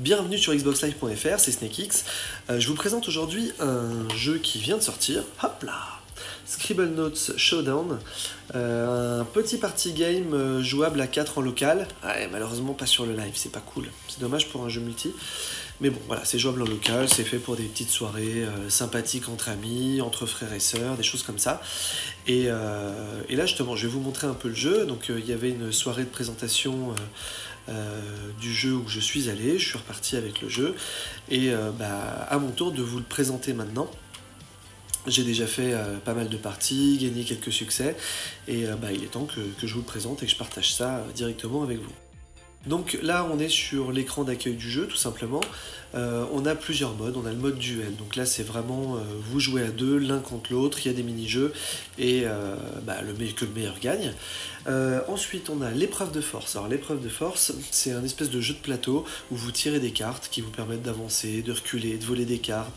Bienvenue sur xboxlive.fr, c'est SnakeX. Je vous présente aujourd'hui un jeu qui vient de sortir. Hop là, Scribblenauts Showdown, un petit party game jouable à 4 en local. Ouais, malheureusement pas sur le live, c'est pas cool. C'est dommage pour un jeu multi. Mais bon, voilà, c'est jouable en local, c'est fait pour des petites soirées sympathiques entre amis, entre frères et sœurs, des choses comme ça. Et là, justement, je vais vous montrer un peu le jeu. Donc, il y avait une soirée de présentation du jeu où je suis allé, je suis reparti avec le jeu. Et à mon tour de vous le présenter maintenant. J'ai déjà fait pas mal de parties, gagné quelques succès. Et il est temps que je vous le présente et que je partage ça directement avec vous. Donc là on est sur l'écran d'accueil du jeu tout simplement, on a plusieurs modes, on a le mode duel, donc là c'est vraiment vous jouez à deux l'un contre l'autre, il y a des mini-jeux et que le meilleur gagne. Ensuite on a l'épreuve de force, alors l'épreuve de force c'est un espèce de jeu de plateau où vous tirez des cartes qui vous permettent d'avancer, de reculer, de voler des cartes,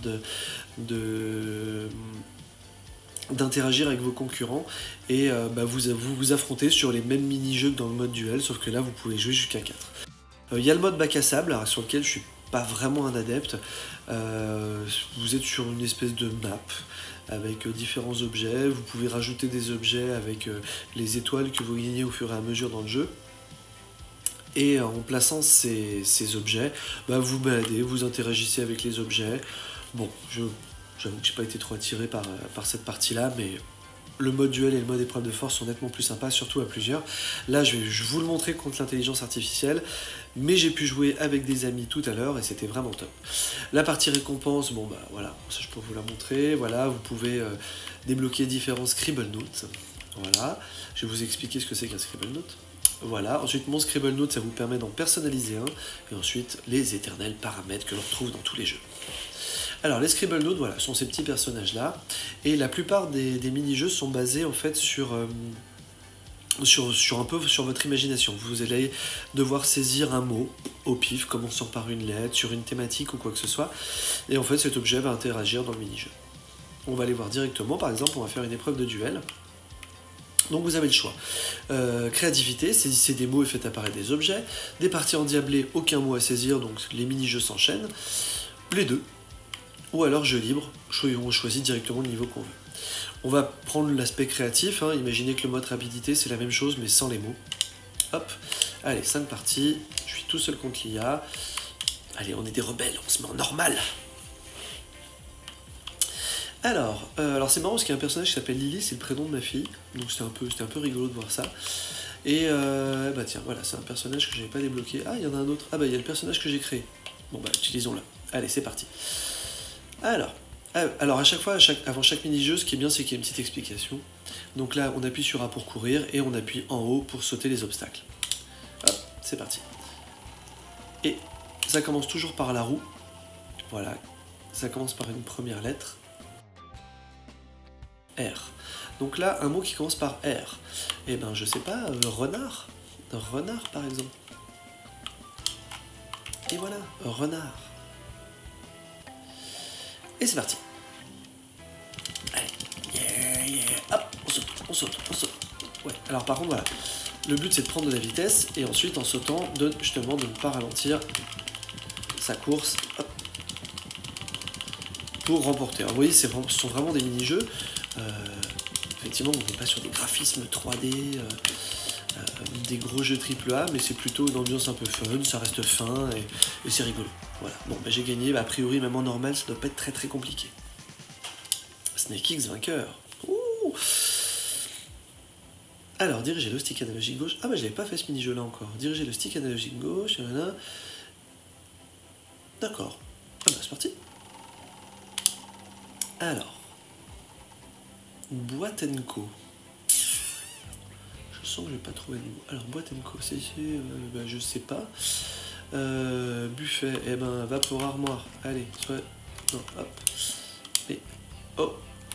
d'interagir avec vos concurrents et vous affrontez sur les mêmes mini-jeux que dans le mode duel, sauf que là vous pouvez jouer jusqu'à 4. Il y a le mode bac à sable sur lequel je suis pas vraiment un adepte. Vous êtes sur une espèce de map avec différents objets, vous pouvez rajouter des objets avec les étoiles que vous gagnez au fur et à mesure dans le jeu. Et en plaçant ces objets, vous baladez, vous interagissez avec les objets. Bon, j'avoue que j'ai pas été trop attiré par cette partie-là, mais le mode duel et le mode épreuve de force sont nettement plus sympas, surtout à plusieurs. Là, je vais vous le montrer contre l'intelligence artificielle, mais j'ai pu jouer avec des amis tout à l'heure et c'était vraiment top. La partie récompense, voilà, ça je peux vous la montrer. Voilà, vous pouvez débloquer différents Scribblenauts. Voilà, je vais vous expliquer ce que c'est qu'un Scribblenaut. Voilà, ensuite mon Scribblenaut, ça vous permet d'en personnaliser un, et ensuite les éternels paramètres que l'on retrouve dans tous les jeux. Alors les Scribblenauts, voilà, sont ces petits personnages là, et la plupart des mini-jeux sont basés en fait sur un peu sur votre imagination. Vous allez devoir saisir un mot au pif, commençant par une lettre, sur une thématique ou quoi que ce soit, et en fait cet objet va interagir dans le mini-jeu. On va aller voir directement, par exemple on va faire une épreuve de duel. Donc vous avez le choix. Créativité, saisissez des mots et faites apparaître des objets. Des parties endiablées, aucun mot à saisir, donc les mini-jeux s'enchaînent. Les deux. Ou alors jeu libre, on choisit directement le niveau qu'on veut. On va prendre l'aspect créatif, imaginez que le mode rapidité c'est la même chose mais sans les mots. Hop, allez, 5 parties, je suis tout seul contre l'IA. Allez, on est des rebelles, on se met en normal. Alors c'est marrant parce qu'il y a un personnage qui s'appelle Lily, c'est le prénom de ma fille, donc c'était un peu rigolo de voir ça. Et tiens, voilà, c'est un personnage que j'avais pas débloqué. Ah, il y en a un autre. Ah il y a le personnage que j'ai créé. Bon utilisons-le. Allez, c'est parti. Alors à chaque fois, avant chaque mini-jeu, ce qui est bien, c'est qu'il y a une petite explication. Donc là, on appuie sur A pour courir et on appuie en haut pour sauter les obstacles. Hop, c'est parti. Et ça commence toujours par la roue. Voilà, ça commence par une première lettre. R. Donc là, un mot qui commence par R. Eh ben, je sais pas, renard. Renard, par exemple. Et voilà, renard. Et c'est parti. Allez, hop, on saute. Ouais, alors par contre, voilà. Le but, c'est de prendre de la vitesse, et ensuite, en sautant, justement, de ne pas ralentir sa course, hop, pour remporter. Alors, vous voyez, ce sont vraiment des mini-jeux. Effectivement, on n'est pas sur des graphismes 3D, des gros jeux AAA, mais c'est plutôt une ambiance un peu fun, ça reste fin et c'est rigolo. Voilà, bon, j'ai gagné, a priori, même en normal, ça doit pas être très très compliqué. SnakeX vainqueur. Ouh. Alors, diriger le stick analogique gauche. Ah, j'avais pas fait ce mini-jeu là encore. Diriger le stick analogique gauche, voilà. D'accord. C'est parti. Alors. Boîte & Co. Je sens que je vais pas trouver de mot. Alors, Boîte & Co, c'est je sais pas. Buffet, vapeur armoire. Allez, soit. Non, hop. Et. Oh.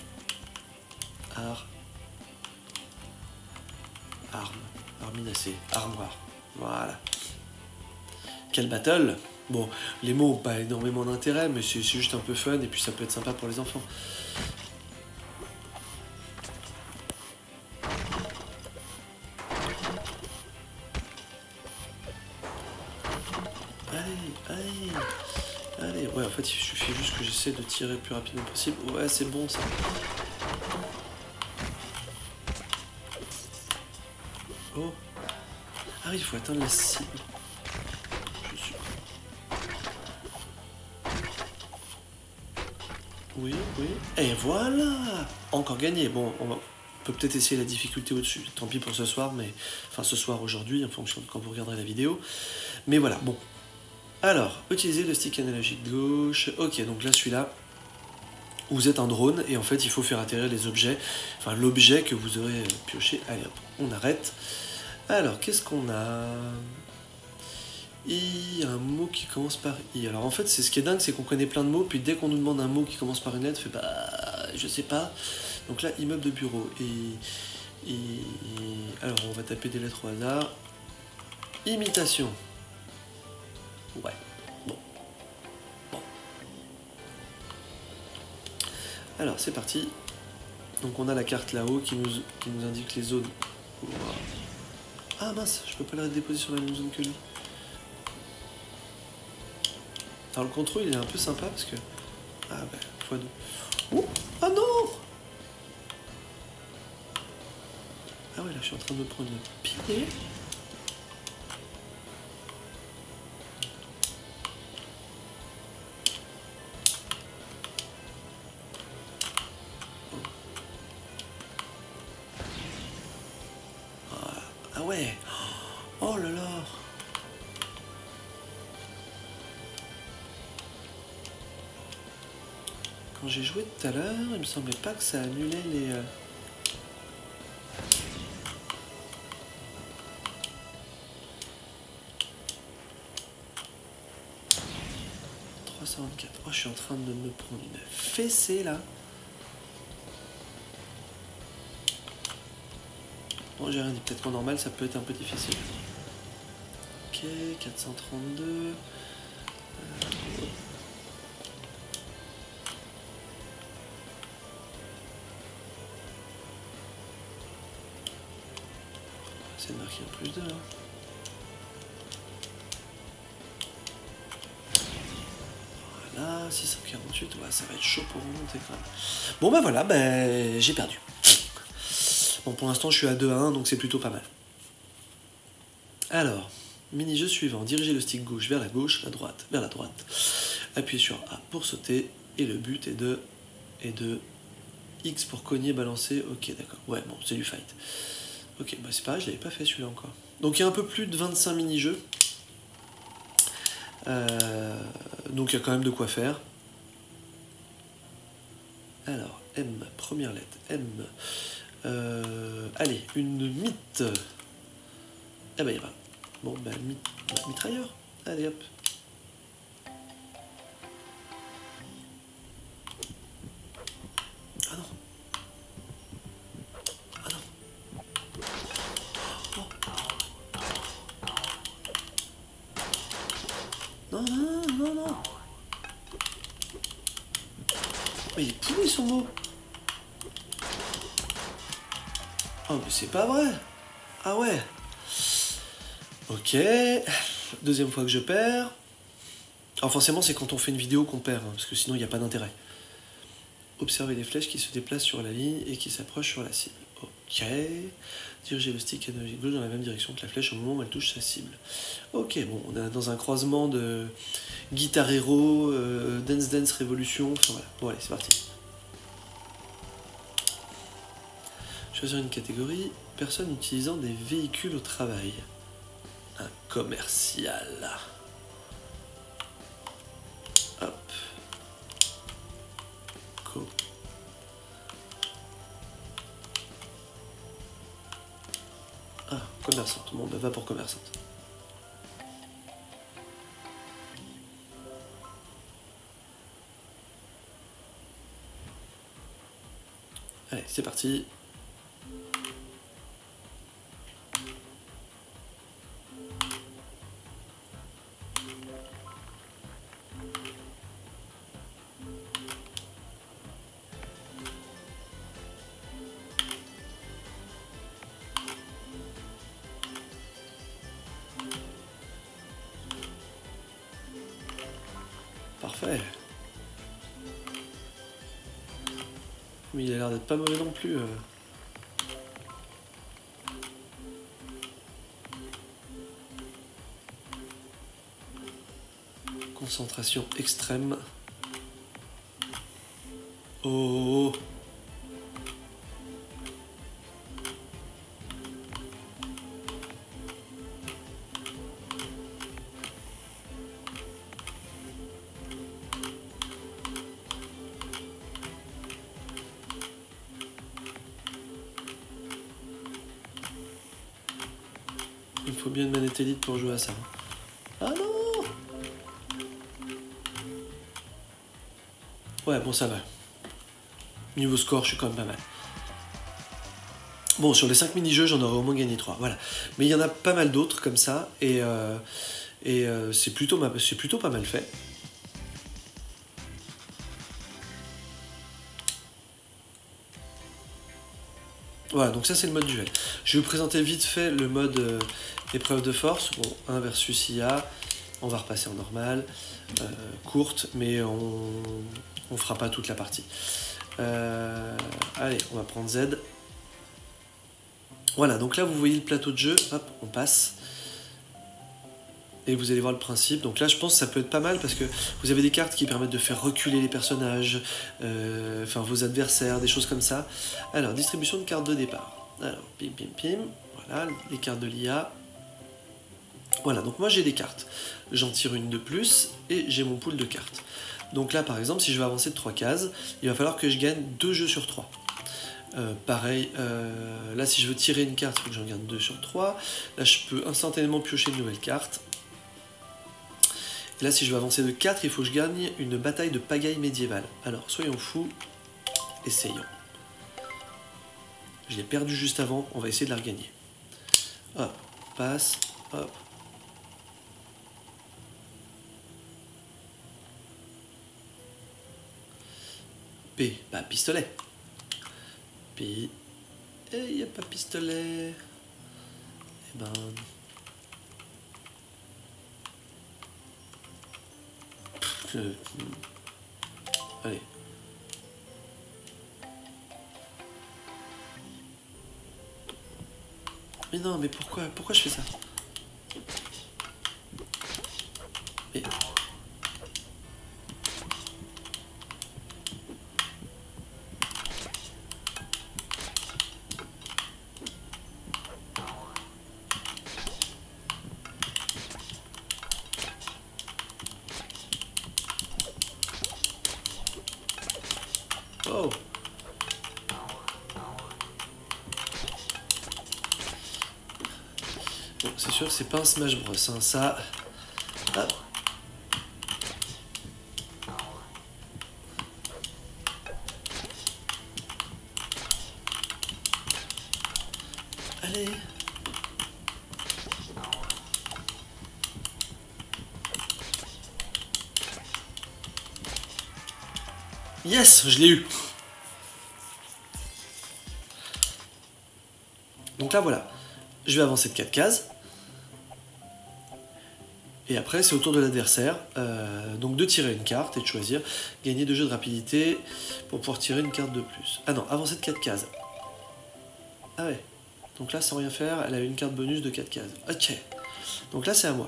Arme. Arminacée. Armoire. Voilà. Quel battle! Bon, les mots n'ont pas énormément d'intérêt, mais c'est juste un peu fun et puis ça peut être sympa pour les enfants. Allez, allez. Allez, ouais, en fait, il suffit juste que j'essaie de tirer le plus rapidement possible. Ouais, c'est bon, ça. Oh. Ah oui, il faut atteindre la cible. Je suis... Oui, oui. Et voilà. Encore gagné. Bon, on peut peut-être essayer la difficulté au-dessus. Tant pis pour ce soir, mais... Enfin, ce soir, aujourd'hui, en fonction de quand vous regarderez la vidéo. Mais voilà, bon. Alors, utiliser le stick analogique gauche. Ok, donc là, celui-là, vous êtes un drone, et en fait, il faut faire atterrir les objets. Enfin, l'objet que vous aurez pioché. Allez, hop, on arrête. Alors, qu'est-ce qu'on a? I, un mot qui commence par I. Alors, en fait, c'est ce qui est dingue, c'est qu'on connaît plein de mots, puis dès qu'on nous demande un mot qui commence par une lettre, on fait bah, je sais pas. Donc là, immeuble de bureau. Et alors, on va taper des lettres au hasard. Imitation. Ouais. Bon. Alors, c'est parti. Donc, on a la carte là-haut qui nous indique les zones. Wow. Ah mince, je peux pas la déposer sur la même zone que lui. Alors, le contrôle, il est un peu sympa parce que... Ah bah, x2. Oh, ah non! Ah ouais, là, je suis en train de me prendre une pillée. Ah ouais. Oh là là. Quand j'ai joué tout à l'heure, il me semblait pas que ça annulait les... 324. Oh, je suis en train de me prendre une fessée là. Bon, j'ai rien dit. Peut-être qu'en normal, ça peut être un peu difficile. Ok, 432. C'est de marquer un plus 2 là. Voilà, 648. Ouais, ça va être chaud pour remonter quand même. Bon, bah voilà, bah, j'ai perdu. Bon, pour l'instant, je suis à 2 à 1, donc c'est plutôt pas mal. Alors, mini-jeu suivant. Diriger le stick gauche vers la gauche, la droite vers la droite. Appuyez sur A pour sauter. Et le but est de X pour cogner, balancer. Ok, d'accord. Ouais, bon, c'est du fight. Ok, bah c'est pareil, je l'avais pas fait celui-là encore. Donc il y a un peu plus de 25 mini-jeux. Donc il y a quand même de quoi faire. Alors, M, première lettre. M. Allez, une mythe. Ah bah il y a pas. Bon, bah mitrailleur. Allez hop. Ah non. Ah non. Oh. Non, non, non, non. Mais il est pourri son mot. Oh mais c'est pas vrai. Ah ouais. Ok. Deuxième fois que je perds. Alors forcément c'est quand on fait une vidéo qu'on perd, hein, parce que sinon il n'y a pas d'intérêt. Observez les flèches qui se déplacent sur la ligne et qui s'approchent sur la cible. Ok. Diriger le stick analogique gauche dans la même direction que la flèche au moment où elle touche sa cible. Ok, bon, on est dans un croisement de Guitar Hero, Dance Dance Revolution, enfin voilà. Bon allez, c'est parti. Choisir une catégorie, personne utilisant des véhicules au travail. Un commercial. Hop. Co. Ah, commerçante. Bon, bah va pour commerçante. Allez, c'est parti. parfait. Mais il a l'air d'être pas mauvais non plus. Concentration extrême. Oh. Il faut bien une manette élite pour jouer à ça. Ah non! Ouais, bon, ça va. Niveau score, je suis quand même pas mal. Bon, sur les 5 mini-jeux, j'en aurais au moins gagné 3. Voilà. Mais il y en a pas mal d'autres comme ça. Et c'est plutôt pas mal fait. Voilà, donc ça c'est le mode duel. Je vais vous présenter vite fait le mode épreuve de force. Bon, 1 versus IA. On va repasser en normal. Courte, mais on fera pas toute la partie. Allez, on va prendre Z. Voilà, donc là vous voyez le plateau de jeu. Hop, on passe. Et vous allez voir le principe. Donc là, je pense que ça peut être pas mal parce que vous avez des cartes qui permettent de faire reculer les personnages, enfin vos adversaires, des choses comme ça. Alors, distribution de cartes de départ. Alors, pim, pim, pim. Voilà, les cartes de l'IA. Voilà, donc moi j'ai des cartes. J'en tire une de plus et j'ai mon pool de cartes. Donc là, par exemple, si je veux avancer de 3 cases, il va falloir que je gagne 2 jeux sur 3. Pareil, là si je veux tirer une carte, il faut que j'en gagne 2 sur 3. Là, je peux instantanément piocher une nouvelle carte. Et là, si je veux avancer de 4, il faut que je gagne une bataille de pagaille médiévale. Alors, soyons fous, essayons. Je l'ai perdu juste avant, on va essayer de la regagner. Hop, passe, hop. P, bah pistolet. P, et il n'y a pas pistolet. Eh ben... Allez. Mais non, mais pourquoi je fais ça? Mais... Oh. Bon, c'est sûr que c'est pas un Smash Bros, hein, ça... Hop. Allez. Yes, je l'ai eu. Donc là, voilà. Je vais avancer de 4 cases. Et après, c'est au tour de l'adversaire. Donc de tirer une carte et de choisir. Gagner 2 jeux de rapidité pour pouvoir tirer une carte de plus. Ah non, avancer de 4 cases. Ah ouais. Donc là, sans rien faire, elle a une carte bonus de 4 cases. Ok. Donc là, c'est à moi.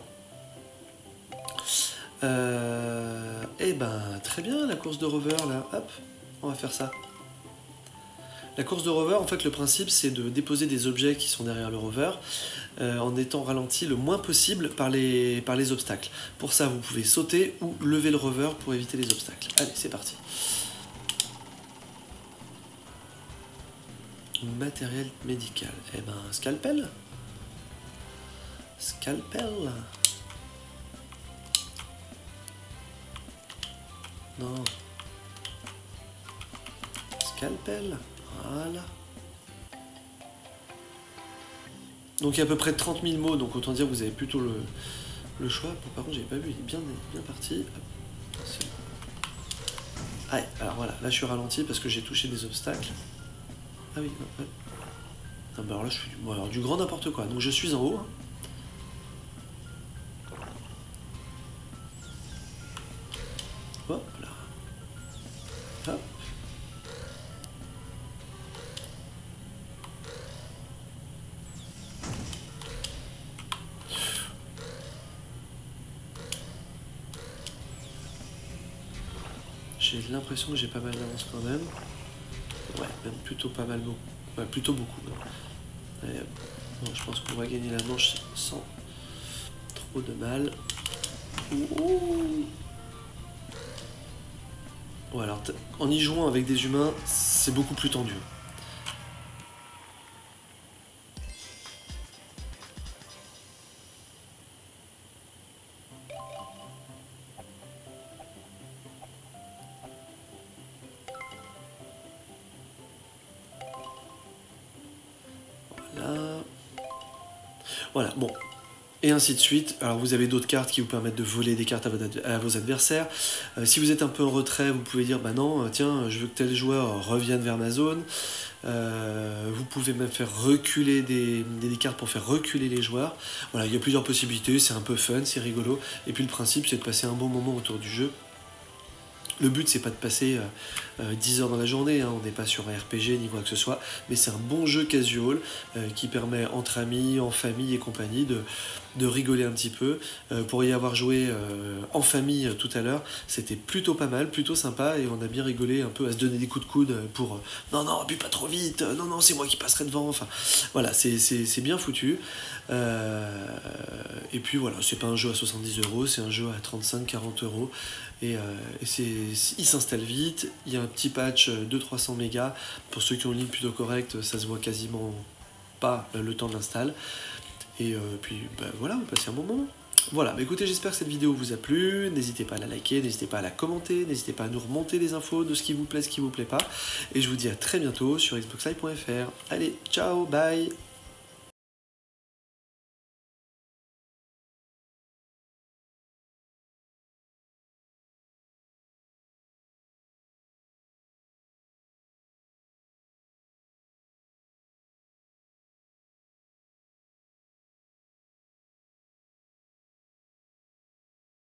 Eh ben, très bien, la course de rover, là. Hop, on va faire ça. La course de rover, en fait, le principe, c'est de déposer des objets qui sont derrière le rover en étant ralenti le moins possible par les obstacles. Pour ça, vous pouvez sauter ou lever le rover pour éviter les obstacles. Allez, c'est parti. Matériel médical. Eh ben, scalpel. Scalpel. Non. Scalpel. Voilà. Donc il y a à peu près 30 000 mots, donc autant dire que vous avez plutôt le choix. Bon, par contre, j'avais pas vu, il est bien parti. Ah, alors voilà, là je suis ralenti parce que j'ai touché des obstacles. Ah oui, ouais. Non, bah alors là je suis du grand n'importe quoi. Donc je suis en haut. Hein. j'ai l'impression que j'ai pas mal d'avance quand même. Ouais, même plutôt pas mal, ouais, plutôt beaucoup. Et, bon, je pense qu'on va gagner la manche sans trop de mal. Ouh. Ouais, alors en y jouant avec des humains, c'est beaucoup plus tendu. Voilà, bon. Et ainsi de suite. Alors vous avez d'autres cartes qui vous permettent de voler des cartes à vos adversaires. Si vous êtes un peu en retrait, vous pouvez dire, bah non, tiens, je veux que tel joueur revienne vers ma zone. Vous pouvez même faire reculer des cartes pour faire reculer les joueurs. Voilà, il y a plusieurs possibilités, c'est un peu fun, c'est rigolo. Et puis le principe, c'est de passer un bon moment autour du jeu. Le but, c'est pas de passer 10 heures dans la journée, hein, on n'est pas sur un RPG ni quoi que ce soit, mais c'est un bon jeu casual qui permet entre amis, en famille et compagnie de rigoler un petit peu. Pour y avoir joué en famille tout à l'heure, c'était plutôt pas mal, plutôt sympa, et on a bien rigolé un peu à se donner des coups de coude pour non, non, appuie pas trop vite, non, non, c'est moi qui passerai devant, enfin voilà, c'est bien foutu. Et puis voilà, c'est pas un jeu à 70€, c'est un jeu à 35-40€. Et il s'installe vite, il y a un petit patch de 300 mégas, pour ceux qui ont une ligne plutôt correcte, ça se voit quasiment pas le temps de l'install. Et puis bah, voilà, on passe un bon moment. Voilà, bah écoutez, j'espère que cette vidéo vous a plu, n'hésitez pas à la liker, n'hésitez pas à la commenter, n'hésitez pas à nous remonter des infos de ce qui vous plaît, ce qui vous plaît pas, et je vous dis à très bientôt sur xboxlive.fr. Allez, ciao, bye.